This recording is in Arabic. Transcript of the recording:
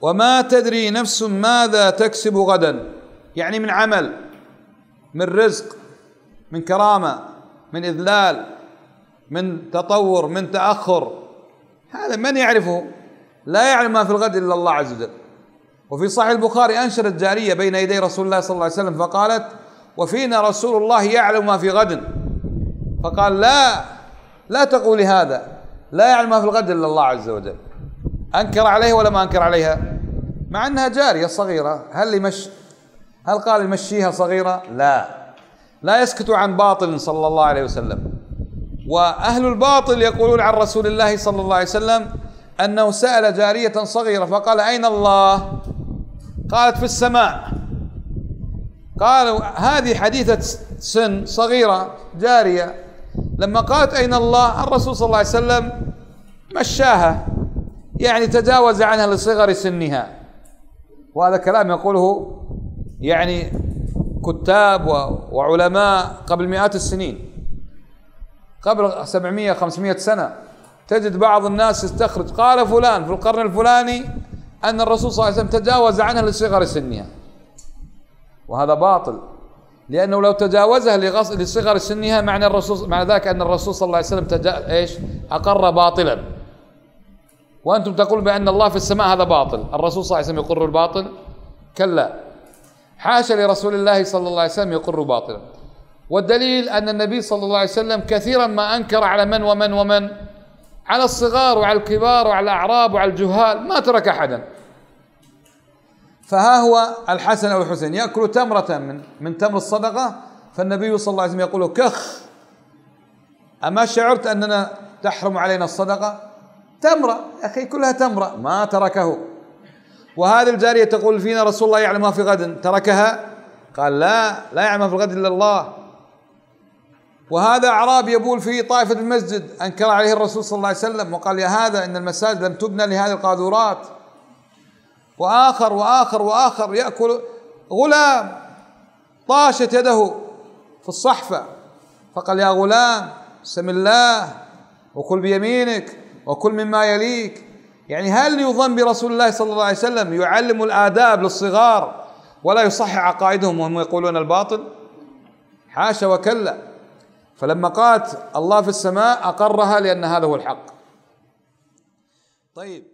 وما تدري نفس ماذا تكسب غدا، يعني من عمل، من رزق، من كرامة، من إذلال، من تطور، من تأخر، هذا من يعرفه؟ لا يعلم ما في الغد إلا الله عز وجل. وفي صحيح البخاري أنشرت جارية بين يدي رسول الله صلى الله عليه وسلم فقالت: وفينا رسول الله يعلم ما في غد. فقال: لا تقولي هذا، لا يعلم ما في الغد إلا الله عز وجل. أنكر عليه ولا ما أنكر عليها؟ مع أنها جارية صغيرة. هل قال يمشيها صغيرة؟ لا يسكت عن باطل صلى الله عليه وسلم. وأهل الباطل يقولون عن رسول الله صلى الله عليه وسلم أنه سأل جارية صغيرة فقال: أين الله؟ قالت: في السماء. قالوا: هذه حديثة سن صغيرة جارية، لما قالت أين الله الرسول صلى الله عليه وسلم مشاها، يعني تجاوز عنها لصغر سنها. وهذا كلام يقوله يعني كتاب وعلماء قبل مئات السنين، قبل 700 500 سنة. تجد بعض الناس يستخرج: قال فلان في القرن الفلاني أن الرسول صلى الله عليه وسلم تجاوز عنها لصغر سنها، وهذا باطل، لأنه لو تجاوزها لصغر سنها معنى ذلك أن الرسول صلى الله عليه وسلم أقر باطلا. وأنتم تقول بأن الله في السماء، هذا باطل. الرسول صلى الله عليه وسلم يقر الباطل؟ كلا، حاشا لرسول الله صلى الله عليه وسلم يقر باطلا. والدليل أن النبي صلى الله عليه وسلم كثيرا ما أنكر على من ومن على الصغار وعلى الكبار وعلى الأعراب وعلى الجهال، ما ترك أحدا. فها هو الحسن أو الحسين يأكل تمرة من تمر الصدقة، فالنبي صلى الله عليه وسلم يقول: كخ، أما شعرت أننا تحرم علينا الصدقة؟ تمرة يا أخي، كلها تمرة، ما تركه. وهذه الجارية تقول: فينا رسول الله يعلم ما في غد، تركها؟ قال: لا يعلم ما في الغد إلا الله. وهذا أعرابي يبول في طائفة المسجد، أنكر عليه الرسول صلى الله عليه وسلم وقال: يا هذا إن المساجد لم تبنى لهذه القاذورات. وآخر يأكل. غلام طاشت يده في الصحفة فقال: يا غلام سم الله وكل بيمينك وكل مما يليك. يعني هل يظن برسول الله صلى الله عليه وسلم يعلم الآداب للصغار ولا يصحح عقائدهم وهم يقولون الباطل؟ حاشا وكلا. فلما قالت الله في السماء أقرها لأن هذا هو الحق. طيب.